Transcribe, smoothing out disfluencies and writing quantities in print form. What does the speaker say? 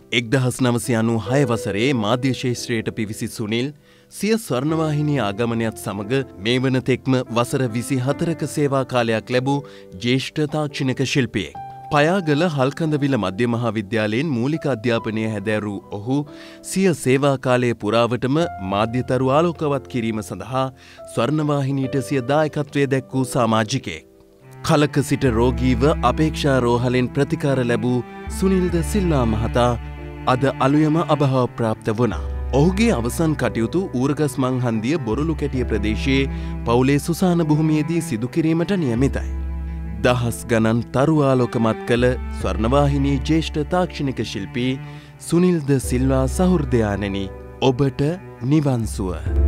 1996 වසරේ මාධ්‍ය ශේෂ්ත්‍රයට පිවිසි සුනිල් සිය ස්වර්ණවාහිනී ආගමනයත් සමග මේ වන තෙක්ම වසර 24ක සේවා කාලයක් ලැබූ ජ්‍යෙෂ්ඨ තාක්ෂණික ශිල්පියෙක්. පයාගල හල්කඳවිල මධ්‍ය මහාවිද්‍යාලයෙන් මූලික අධ්‍යාපනය හැදෑරූ ඔහු සිය සේවා කාලය පුරාවටම මාධ්‍යතරු ආලෝකවත් කිරීම සඳහා ස්වර්ණවාහිනීට සිය දායකත්වය දැක්වූ සමාජිකයෙක්. කලක සිට රෝගීව අපේක්ෂා රෝහලෙන් ප්‍රතිකාර ලැබූ සුනිල් ද සිල්වා මහතා අද අලුයම අභාව ප්‍රාප්ත වුණා. ඔහුගේ අවසන් කටයුතු ඌරගස් මංහන්දිය බොරලු කැටිය ප්‍රදේශයේ පවුලේ සුසාන භූමියේදී සිදු කිරීමට නියමිතයි. දහස් ගණන් තරු ආලෝකමත් කළ ස්වර්ණවාහිනී ජ්‍යෙෂ්ඨ තාක්ෂණික ශිල්පී සුනිල් ද සිල්වා සහෘදයාණෙනි, ඔබට නිවන් සුව.